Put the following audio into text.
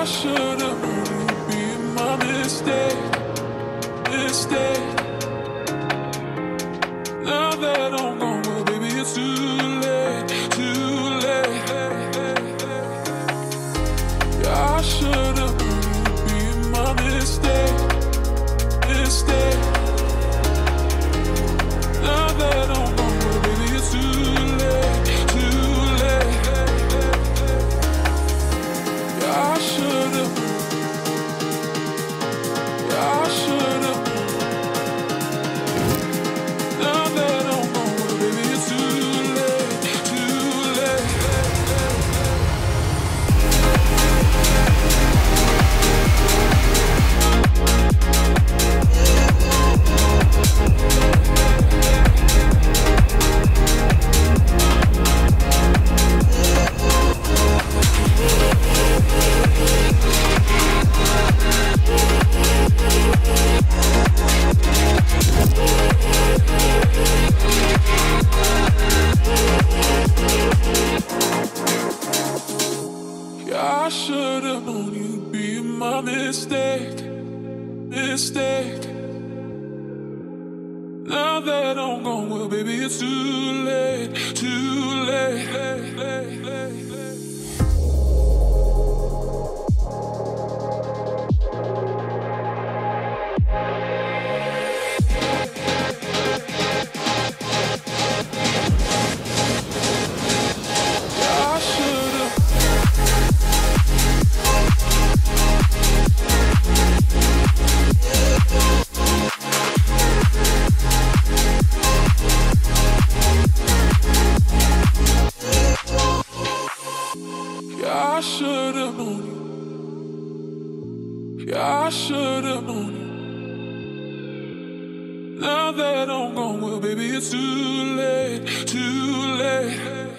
should have known you'd be my mistake, mistake. Now that I'm gone, well, baby, it's too late, too late. Yeah, I should have known you'd be my mistake, mistake. Now that I'm gone, well, baby, it's too late, too late. Yeah, I should have known. Yeah, I should have known. Now that I'm gone, well, baby, it's too late, too late. Yeah, I should have known you'd be my mistake, mistake. Now that I'm gone, well, baby, it's too late, too late. Yeah, I should have. Yeah, I should have known you. Yeah, I should have known you. Now that I'm gone, well, baby, it's too late, too late.